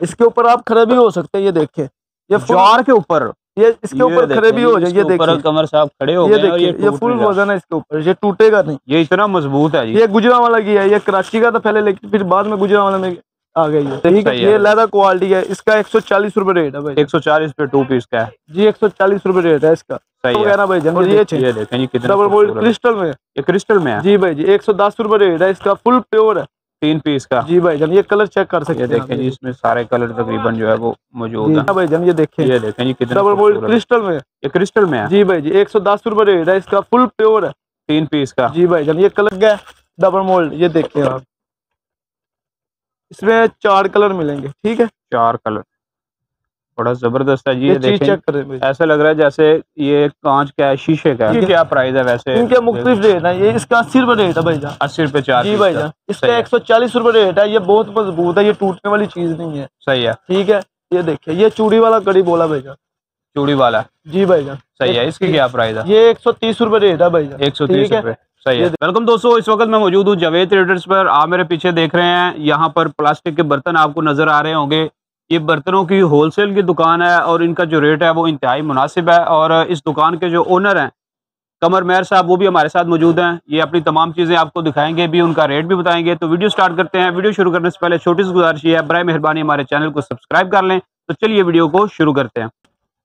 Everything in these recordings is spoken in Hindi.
इसके ऊपर आप खड़े भी हो सकते हैं, ये देखिए ये जार के ऊपर, ये इसके ऊपर खड़े भी हो जाए, ये देखिए कमर साहब खड़े हो गए और ये फुल वजन है इसके ऊपर, ये टूटेगा नहीं, ये इतना मजबूत है जी। ये गुजरांवाला की है, ये कराची का था पहले, लेकिन फिर बाद में गुजरांवाला में आ गई है। ठीक है, ये लेदर क्वालिटी है, इसका 140 रुपए रेट है भाई। 140 पे 2 पीस का है जी, 140 रुपए रेट है इसका। सही है भाई जान, ये देखें जी कितना डबल मोल्ड क्रिस्टल में, ये क्रिस्टल में है जी भाई जी। 110 रुपए रेट है इसका, फुल प्योर है, 3 पीस का जी भाई जान। ये कलर चेक कर सकते हैं, ये देखें जी, इसमें सारे कलर तकरीबन जो है वो मौजूद है भाई जान। ये देखें जी कितना डबल मोल्ड क्रिस्टल में, ये क्रिस्टल में है जी भाई जी। 110 रुपए रेट है इसका, फुल प्योर है, 3 पीस का, जी भाई जान। ये कलर का डबल मोल्ड, ये देखिए आप, इसमें 4 कलर मिलेंगे। ठीक है, 4 कलर, बड़ा जबरदस्त है जी। ये देखें चेक करें, ऐसा लग रहा है जैसे ये कांच का है, शीशे का है। क्या प्राइस है वैसे इनके मुख्तलिफ रेट है। ये इसका 80 रुपए रेट है भाई जान, 80 रुपए 4 जी भाई जान। इसका 140 रुपए रेट है, ये बहुत मजबूत है, ये टूटने वाली चीज नहीं है, सही है। ठीक है, ये देखिए ये चूड़ी वाला कड़ी बोला भाई जान, चूड़ी वाला, जी भाई जान, सही है। इसकी क्या प्राइस है? ये 130 रुपए रेट है भाई जान, 130 रुपए, सही है। वेलकम दोस्तों, इस वक्त मैं मौजूद हूँ जावेद ट्रेडर्स पर। आप मेरे पीछे देख रहे हैं, यहाँ पर प्लास्टिक के बर्तन आपको नजर आ रहे होंगे। ये बर्तनों की होलसेल की दुकान है और इनका जो रेट है वो इंतहाई मुनासिब है। और इस दुकान के जो ओनर हैं कमर मेहर साहब, वो भी हमारे साथ मौजूद हैं। ये अपनी तमाम चीज़ें आपको दिखाएंगे भी, उनका रेट भी बताएंगे। तो वीडियो स्टार्ट करते हैं। वीडियो शुरू करने से पहले छोटी सी गुजारिश है, बराए मेहरबानी हमारे चैनल को सब्सक्राइब कर लें। तो चलिए वीडियो को शुरू करते हैं।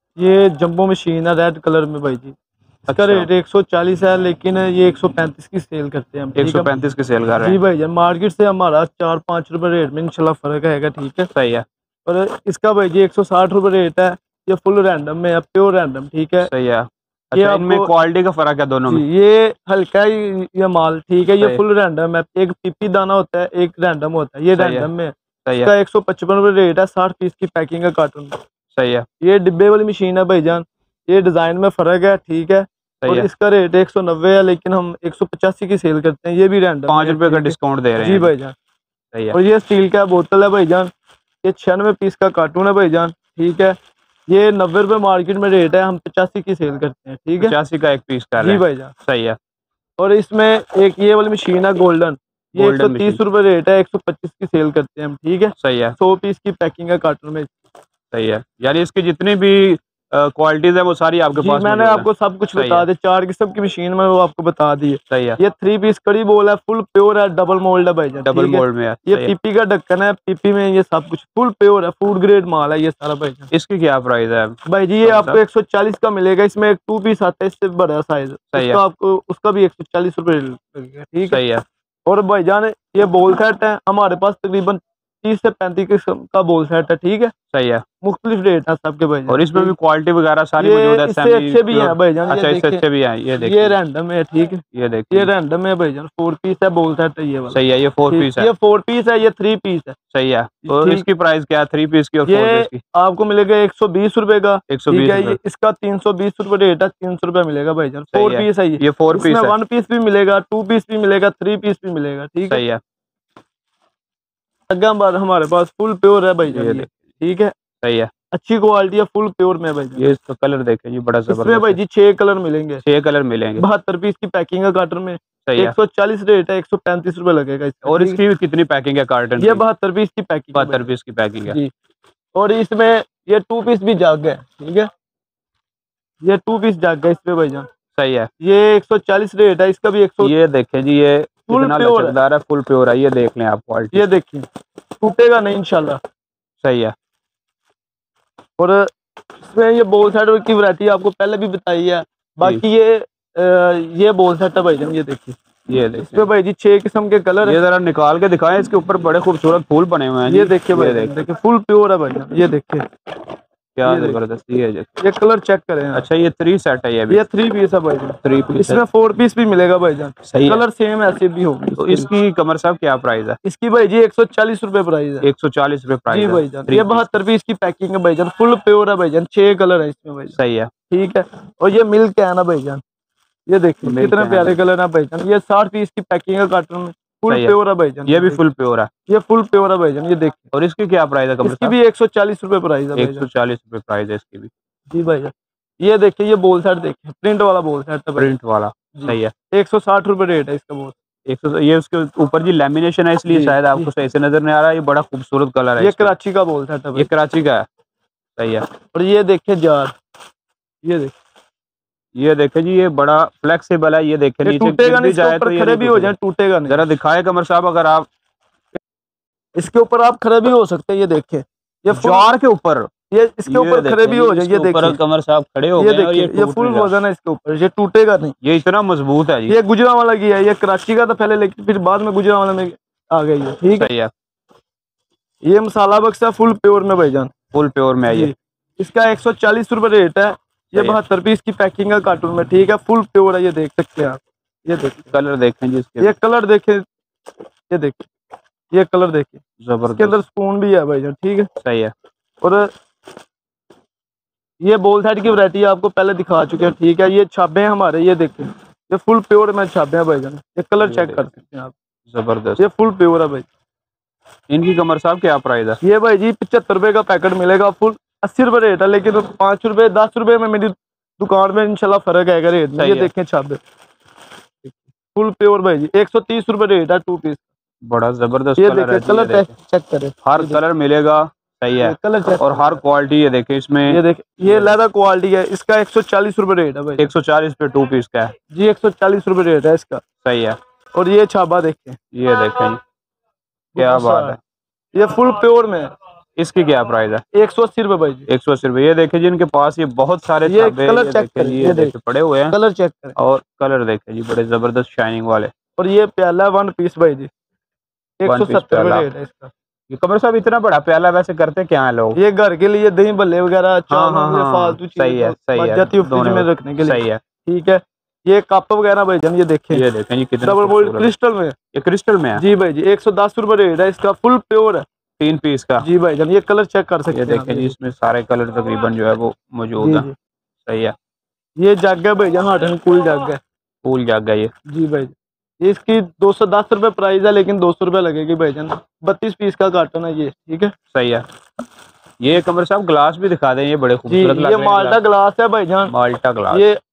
ये जंबो मशीन है रेड कलर में भाई जी, इसका रेट 140 है, लेकिन ये 135 की सेल करते हैं हम। 135 की सेल कर रहे हैं, जी भाई जान। मार्केट से हमारा 4-5 रुपए रेट में इंशाल्लाह फर्क है, ठीक है, सही है। और इसका भाई जी 160 रुपए रेट है। ये फुल रैंडम में है, प्योर रैंडम, ठीक है, सही है। अच्छा, इनमें क्वालिटी का फर्क है दोनों में? ये हल्का ही ये माल, ठीक है, ये फुल रैंडम है। एक पीपी दाना होता है, एक रैंडम होता है, ये रैंडम में इसका 155 रुपए रेट है, 60 पीस की पैकिंग का कार्टून, सही है। ये डिब्बे वाली मशीन है भाईजान, ये डिजाइन में फर्क है, ठीक है, और इसका रेट 190 है, लेकिन हम 185 की सेल करते हैं। ये भी रैंडम 5 रुपए का डिस्काउंट दे रहे हैं, जी भाईजान, सही है। और ये स्टील का बोतल है भाईजान, ये 96 पीस का कार्टून है भाईजान, ठीक है, ये 90 रुपए मार्केट में रेट है, हम 85 की सेल करते हैं, ठीक है, 85 का एक पीस का, जी भाईजान, सही है। और इसमें एक ये वाली मशीन है गोल्डन, ये 130 रुपए रेट है, 125 की सेल करते हैं हम, ठीक है, सही है। 100 पीस की पैकिंग है कार्टून में, सही है। यानी इसकी जितनी भी क्वालिटीज है वो सारी आपके पास? मैंने आपको सब कुछ बता दिया, 4 किस्म की मशीन में वो आपको बता दी है, सही है। ये 3 पीस कड़ी बोल है, फुल प्योर है, डबल मोल्ड है भाईजान, डबल मोल्ड में है। ये पीपी का ढक्कन है, पीपी में ये सब कुछ फुल प्योर है, फूड ग्रेड माल है ये सारा भाईजान। इसकी क्या प्राइस है भाई जी? ये आपको 140 का मिलेगा, इसमें एक 2 पीस आता है, इससे बड़ा साइज, उसका आपको उसका भी 140 रुपए लगेगा, ठीक है, सही है। और भाईजान ये बोल सेट है, हमारे पास तकरीबन 30 से 35 किस्म का बोल सेट है, ठीक है, सही है। मुख्तलिफ रेट है सबके भाईजान, और इसमें भी क्वालिटी वगैरह सारी मौजूद है, इससे अच्छे भी हैं भाईजान। अच्छा, इससे अच्छे भी हैं, ये देखिए, ये रैंडम है, ठीक है, ये देखिए, ये रैंडम है भाईजान, 4 पीस है बोल सेट है ये वाला, सही है। ये 4 पीस है, ये 4 पीस है, ये 3 पीस है, सही है। और इसकी प्राइस क्या है 3 पीस की और 4 पीस की? आपको मिलेगा 120 रुपए का, 120 है, इसका 320 रुपए रेट है, 300 रुपए मिलेगा भाईजान। 4 पीस है ये 4 पीस, 1 पीस भी मिलेगा, 2 पीस भी मिलेगा, 3 पीस भी मिलेगा, ठीक है, सही है। हमारे पास फुल प्योर है भाईजान, ठीक है, सही है, अच्छी क्वालिटी है, फुल प्योर में भाई। ये इसका कलर देखें जी, बड़ा जबरदस्त है भाई जी। 6 कलर मिलेंगे, 6 कलर मिलेंगे, 72 पीस की पैकिंग है कार्टन में, सही है। 140 रेट है, 135 रुपए लगेगा इसका। और इसकी कितनी पैकिंग है कार्टन? ये 72 पीस की पैकिंग, 72 पीस की पैकिंग है जी। और इसमें ये 2 पीस भी जग है, ठीक है, ये 2 पीस जग है इसमें भाईजान, सही है। ये 140 रेट है, इसका भी 100। ये देखें जी, ये फुल प्योर है, फुल प्योर है, ये देख लें आप क्वालिटी, ये देखिए, टूटेगा नहीं इंशाल्लाह, सही है। और इसमें ये बोल सेट की वैरायटी आपको पहले भी बताई है। बाकी ये बोल सेट है भाईजान, ये देखिए, ये देखिए, इसमें भाई जी 6 किस्म के कलर है। ये जरा निकाल के दिखाएं, इसके ऊपर बड़े खूबसूरत फूल बने हुए हैं, ये देखिए भाई, देखिए फुल प्योर है भाईजान, ये देखिए क्या जबरदस्त है। ये कलर चेक करें। अच्छा, ये 3 सेट है, ये 3 पीस है भाईजान, 3 पीस, इसमें 4 पीस भी मिलेगा भाईजान, सही कलर सेम ऐसे भी होगी। तो इसकी कमर साहब क्या प्राइस है? इसकी भाई जी 140 रुपए प्राइस है, 140 रुपए प्राइस जी भाईजान। ये 72 पीस की पैकिंग है भाईजान, फुल प्योर है भाईजान, 6 कलर है इसमें भाईजान, सही है, ठीक है। और ये मिल्क है ना भाईजान, ये देखिए कितने प्यारे कलर है भाईजान। ये 60 पीस की पैकिंग है कार्टन में, फुल प्योर है भाईजान, ये भी फुल प्योर है, ये फुल प्योर है भाईजान, ये देखिए। और इसकी क्या प्राइस है? इसकी भी 140 रुपए प्राइस है, 140 रुपए प्राइस है इसकी भी जी भाईजान। ये देखिए, ये बोल सेट देखिए, प्रिंट वाला बोल सेट है, प्रिंट वाला, सही है। 160 रुपए रेट है इसका, बोल ये उसके ऊपर जी लेमिनेशन है, इसलिए शायद आपको सही से नजर नहीं आ रहा है। ये बड़ा खूबसूरत कलर है। ये कराची का बोल था, ये कराची का है। सही है। और ये देखे जार, ये देखे जी, ये बड़ा फ्लेक्सिबल है। ये देखे नीचे टूटेगा नहीं, इसके ऊपर खड़े भी हो जाए टूटेगा नहीं। जरा दिखाए कमर साहब, अगर आप इसके ऊपर आप खड़े भी हो सकते हैं। ये देखे, ये जार के ऊपर, ये इसके ऊपर खड़े भी हो जाए। ये देखिए कमर साहब खड़े हो गए और ये फुल वजन है इसके ऊपर, ये टूटेगा नहीं। ये इतना मजबूत है जी। ये गुजरांवाला की है, ये कराची का था पहले, लेकिन फिर बाद में गुजरांवाला में आ गई है। ठीक है। ये मसाला बक्सा फुल प्योर में भाईजान, फुल प्योर में है ये। इसका 140 रुपए रेट है। ये 72 पीस की पैकिंग है कार्टून में। ठीक है, फुल प्योर है। ये देख सकते हैं आप। ये देखिए कलर देखें जी इसके, ये कलर देखें, ये देखिए, ये कलर देखिए, जबरदस्त। इसके अंदर स्पून भी है भाईजान। ठीक है, सही है। और ये बॉल सेट की वैरायटी आपको पहले दिखा चुके हैं। ठीक है, ये छाबे हैं हमारे, ये देखिए, ये फुल प्योर में छाबे हैं भाईजान। ये कलर चेक कर सकते हैं आप, जबरदस्त। ये फुल प्योर है भाई। इनकी कमर साहब क्या प्राइस है? ये भाई जी 75 रुपए का पैकेट मिलेगा। फुल 80 रुपए रेट है, लेकिन 5 रुपए 10 रुपए में मेरी दुकान में इंशाल्लाह फर्क आएगा रेट में। ये देखें छाबे फुल प्योर भाई जी, 130 रुपए रेट है 2 पीस। बड़ा जबरदस्त ये कलर है। कलर चेक करें, हर कलर मिलेगा। सही है, कलर चेक, और हर क्वालिटी ये देखे इसमें। ये देखे, ये लेदर क्वालिटी है। इसका 140 रुपए रेट है भाई। 140 पे 2 पीस का है जी, 140 रुपए रेट है इसका। सही है। और ये छाबा देखें, ये देखें क्या बात है, ये फुल प्योर में है। इसकी क्या प्राइस है? 180 रुपए भाई जी, 180 रुपए। ये देखे जी, इनके पास ये बहुत सारे छाबे, कलर चेक करें, ये देखे पड़े हुए हैं। कलर चेक करें, और कलर देखे जी, बड़े जबरदस्त शाइनिंग वाले। और ये प्याला 1 पीस भाई जी, 170 रुपए रेट है इसका। ये कमर साहब इतना बड़ा प्याला वैसे करते क्या है लोग? ये घर के लिए दही भल्ले वगैरह, फालतू चीज सही है, सही है, जाती है फ्रिज में रखने के लिए। सही है। ठीक है, ये कप वगैरह भाई जान, ये देखें जी कितना डबल मोल्ड क्रिस्टल में। ये क्रिस्टल में है जी भाई जी, 110 रुपए रेट है इसका, फुल प्योर है, 3 पीस का। जी भाई जान, ये कलर चेक कर सकते हैं। ये देखें जी, इसमें सारे कलर तकरीबन जो है वो मौजूद है। सही है। ये जग है भाई जान, हॉट एंड कूल जग है, कूल जग है ये। जी भाई, ये इसकी 210 रुपए प्राइस है, लेकिन 200 रुपए लगेगी भाईजान। 32 पीस का कार्टन है ये। ठीक है, सही है। ये कमर साहब ग्लास भी दिखा दें, ये बड़े खूबसूरत लग रहे हैं। ये माल्टा ग्लास है भाईजान, माल्टा ग्लास।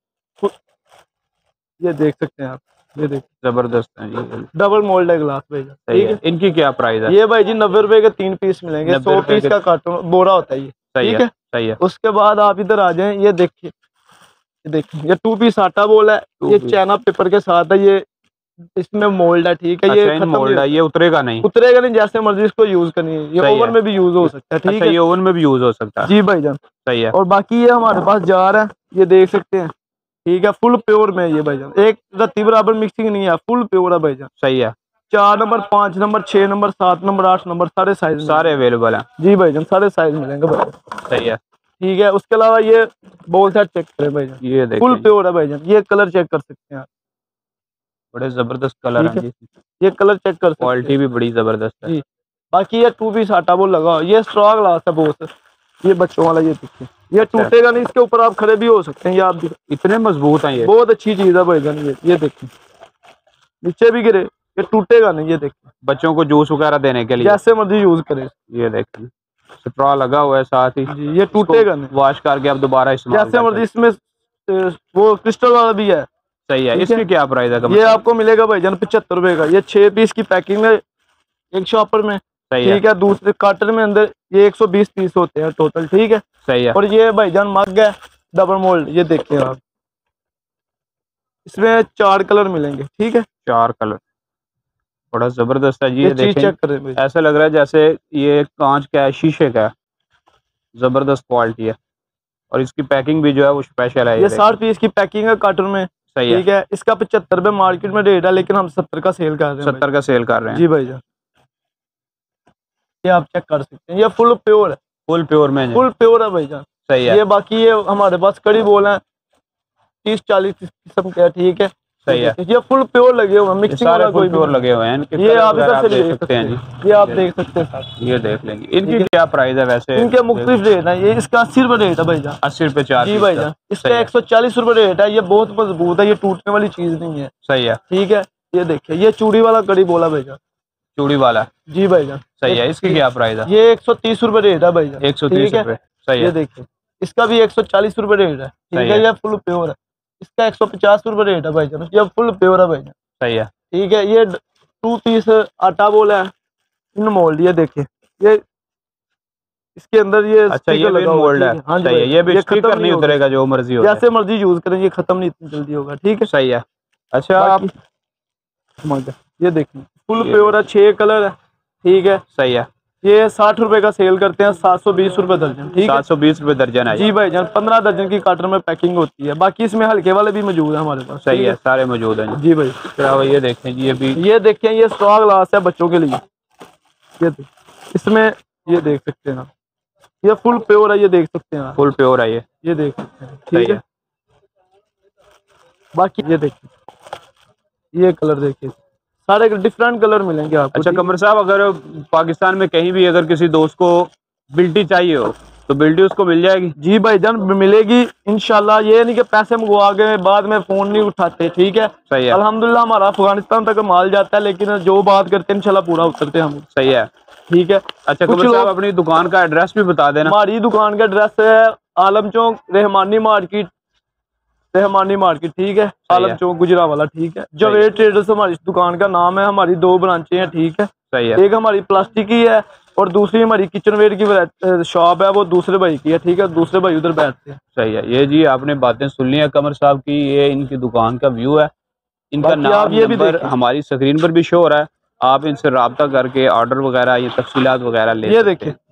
ये देख सकते हैं आप, ये देख, जबरदस्त है जी, डबल मोल्ड है ग्लास भाईजान। ठीक है। इनकी क्या प्राइस है? ये भाई जी 90 रुपए के 3 पीस मिलेंगे। 100 पीस का कार्टन बोरा होता है ये। ठीक है, सही है। उसके बाद आप इधर आ जाएं, ये देखिए, ये 2 पीस आटा बोल है, ये चाइना पेपर के साथ है। ये इसमें मोल्ड है। ठीक है, ये मोल्ड है, ये उतरेगा नहीं, जैसे मर्जी इसको यूज करनी है। ये ओवन में भी यूज हो सकता है। ठीक है, ये ओवन में भी यूज हो सकता है। जी भाईजान, सही है। और बाकी ये हमारे पास जार है, ये देख सकते हैं। ठीक है, फुल प्योर में ये भाईजान, एक रत्ती बराबर मिक्सिंग नहीं है, फुल प्योर है भाईजान। सही है। 4 number, 5 number, 6 number, 7 number, 8 number, सारे साइज, सारे अवेलेबल हैं। जी भाईजान, सारे साइज मिलेंगे भाई। सही है। ठीक है, उसके अलावा ये बॉल सेट चेक करें भाईजान, ये देखिए फुल प्योर है भाईजान। ये कलर चेक कर सकते हैं आप, बड़े जबरदस्त कलर हैं जी। ये कलर चेक कर सकते हैं, क्वालिटी भी बड़ी जबरदस्त है। जी। बाकी ये 2 पीस आटा बोल लगा, ये स्ट्रॉ ग्लास है बहुत, ये बच्चों वाला। ये देखिए, ये टूटेगा नहीं, इसके ऊपर आप खड़े भी हो सकते हैं। ये आप इतने मजबूत हैं ये, बहुत अच्छी चीज है भाईजान। ये देखिए, नीचे भी गिरे, ये टूटेगा नहीं। ये देखिए, बच्चों को जूस वगैरह देने के लिए जैसे मर्जी यूज करें। ये देखिए, स्ट्रॉ लगा हुआ है साथ ही जी, ये टूटेगा नहीं, वॉश करके आप दोबारा इस्तेमाल जैसे मर्जी। इसमें वो क्रिस्टल वाला भी है। सही है। इसकी क्या प्राइस है? ये आपको मिलेगा भाईजान 75 रुपए का। ये 6 पीस की पैकिंग है एक शॉपर में। ठीक है, दूसरे कार्टन में अंदर ये 120 पीस होते हैं टोटल। ठीक है, सही है। और ये भाईजान मग है डबल मोल्ड, ये देखिए आप, इसमें 4 कलर मिलेंगे। ठीक है, 4 कलर, बड़ा जबरदस्त है जी। ये चीज चेक करें, ऐसा लग रहा है जैसे ये कांच का है, शीशे का है। जबरदस्त क्वालिटी है, और इसकी पैकिंग भी जो है वो स्पेशल है। ये 60 पीस की पैकिंग है कार्टन में। सही है। ठीक है, इसका 75 रुपए मार्केट में रेट है, लेकिन हम 70 का सेल कर रहे हैं। 70 का सेल कर रहे हैं जी भाईजान, ये आप चेक कर सकते हैं। ये फुल प्योर है, फुल प्योर में, फुल प्योर है भाईजान। सही है। ये बाकी ये हमारे पास कड़ी बोल है 30-40 किस्म के। ठीक है, सही है। ये फुल प्योर लगे हुए हैं, मिक्सिंग वाला कोई प्योर लगे हुए हैं। ये आप इधर से देख सकते हैं जी, ये आप देख सकते हैं साथ। ये देख लेंगे। इनकी क्या प्राइस है वैसे? इनके मुख्तलिफ रेट है। ये इसका 80 रुपए रेट है भाईजान, 80 रुपए 4। जी भाईजान। इसका 140 रुपए रेट है। ये बहुत मजबूत है, ये टूटने वाली चीज नहीं है। सही है। ठीक है, ये देखिए, ये चूड़ी वाला कड़ी बोला भाईजान, चूड़ी वाला, जी भाईजान। सही है। इसकी क्या प्राइस है? ये 130 रुपए रेट है भाईजान, 130 रुपए। सही है। ये देखिए, इसका भी 140 रुपए रेट है। ठीक है, ये फुल प्योर है। इसका 150 रुपए रेट है भाईजान, ये फुल प्योर है भाईजान। सही है। ठीक है। ये 2 पीस आटा बोल है इन मोल्ड, ये देखे ये इसके अंदर ये अच्छा ये भी मोल्ड है। हाँ जी, ये भी स्टिकर नहीं उतरेगा, जो मर्जी हो जैसे मर्जी यूज करें, ये खत्म नहीं इतनी जल्दी होगा। ठीक है, सही है। अच्छा आप ये देखिए फुल प्योर है, 6 कलर है। ठीक है, सही है। ये 60 रुपए का सेल करते हैं, 720 रुपए दर्जन। ठीक है, 720 रुपए दर्जन है जी भाईजान। 15 दर्जन की कार्टन में पैकिंग होती है। बाकी इसमें हल्के वाले भी मौजूद है हमारे पास। सही है, सारे मौजूद हैं जी भाई। क्या ये देखें जी, ये देखें, ये स्ट्रॉ ग्लास है बच्चों के लिए। ये इसमें ये देख सकते हैं, ये फुल प्योर है, ये देख सकते हैं, फुल प्योर है ये देख सकते हैं। ठीक है, बाकी ये देखिए, ये कलर देखिए, सारे डिफरेंट कलर मिलेंगे आपको। अच्छा कमर साहब, अगर पाकिस्तान में कहीं भी अगर किसी दोस्त को बिल्टी चाहिए हो तो बिल्टी उसको मिल जाएगी? जी भाईजान मिलेगी इंशाल्लाह। ये नहीं कि पैसे मंगवा के बाद में फोन नहीं उठाते। ठीक है, सही है। अल्हम्दुलिल्लाह हमारा अफगानिस्तान तक माल जाता है, लेकिन जो बात करते हैं इंशाल्लाह पूरा उतरते हैं हम। सही है, ठीक है। अच्छा कमर साहब, अपनी दुकान का एड्रेस भी बता देना। हमारी दुकान का एड्रेस है आलम चौक, रहमानी मार्केट। ठीक है, आलम चौक गुजरावाला। ठीक है, जावेद ट्रेडर्स हमारी दुकान का नाम है। हमारी 2 ब्रांचें हैं। ठीक है, सही है। एक हमारी प्लास्टिक की है और दूसरी हमारी किचनवेयर की शॉप है, वो दूसरे भाई की है। ठीक है, दूसरे भाई उधर बैठते हैं। सही है। ये जी आपने बातें सुन ली है कमर साहब की, ये इनकी दुकान का व्यू है। इनका नाम ये नंबर हमारी स्क्रीन पर भी शो हो रहा है, आप इनसे राब्ता करके ऑर्डर वगैरह या तफसीलात वगैरह ले सकते हैं।